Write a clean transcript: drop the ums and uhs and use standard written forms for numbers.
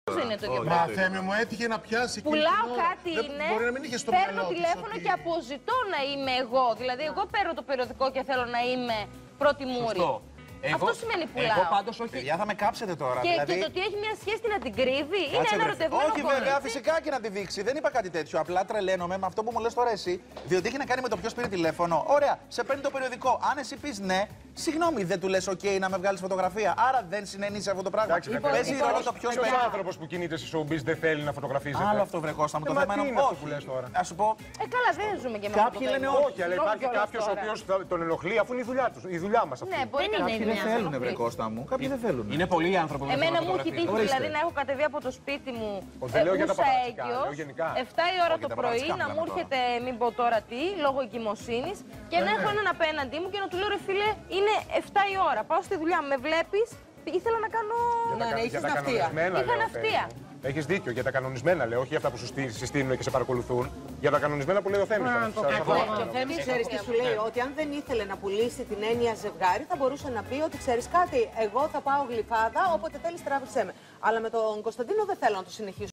Είναι το ίδιο Μα Θέμη μου έτυχε να πιάσει. Πουλάω κάτι είναι, Μπορεί να μην είχε στο παίρνω τηλέφωνο και αποζητώ να είμαι εγώ. Δηλαδή, εγώ παίρνω το περιοδικό και θέλω να είμαι πρώτη μούρη. Αυτό σημαίνει πουλάω. Εγώ πάντως όχι. Παιδιά, θα με κάψετε τώρα. Και, δηλαδή... και το ότι έχει μια σχέση να την κρύβει είναι ένα ερωτευμένο Όχι, βέβαια, φυσικά και να τη δείξει. Δεν είπα κάτι τέτοιο. Απλά τρελαίνομαι με αυτό που μου λες τώρα εσύ. Διότι έχει να κάνει με το ποιος πήρε τηλέφωνο. Ωραία, σε παίρνει το περιοδικό. Αν εσύ πεις ναι, συγγνώμη, δεν του λες OK να με βγάλεις φωτογραφία. Άρα δεν συνενεί σε αυτό το πράγμα. Παίζει ρόλο το ποιος Ποιος άνθρωπος που κινείται σε showbiz δεν θέλει να φωτογραφίζεται. Άλλο αυτό βρε Κώστα μου. Το θέμα είναι αυτό που λες τώρα. Α σου πω. Καλά, δεν ζούμε και με Κάποιοι λένε όχι, αλλά υπάρχει κάποιος ο οποίος τον ενοχλεί αφού είναι η δουλειά μας αυτή. Ναι, μπορεί να Κάποιοι δεν θέλουν, βρε Κώστα μου. Κάποιοι δεν θέλουν. Είναι πολλοί άνθρωποι που εμένα μου έχει τύχει δηλαδή να έχω κατεβεί από το σπίτι μου έγκυος, 7 η ώρα το πρωί, να μου έρχεται μην πω τώρα τι, λόγω εγκυμοσύνης και να έχω έναν απέναντί μου και να του λέω ρε φίλε, είναι 7 η ώρα, πάω στη δουλειά, με βλέπεις, ήθελα να κάνω... Ναι, είχες ναυτία. Είχα ναυτία. Έχεις δίκιο, για τα κανονισμένα λέω, όχι για αυτά που σου συστήνουν και σε παρακολουθούν. Για τα κανονισμένα που λέει ο Θέμης. Και ο Θέμης ξέρεις τι σου λέει, ότι αν δεν ήθελε να πουλήσει την έννοια ζευγάρι, θα μπορούσε να πει ότι ξέρεις κάτι, εγώ θα πάω γλυφάδα, όποτε θέλεις τράβηξέ με. Αλλά με τον Κωνσταντίνο δεν θέλω να το συνεχίσω.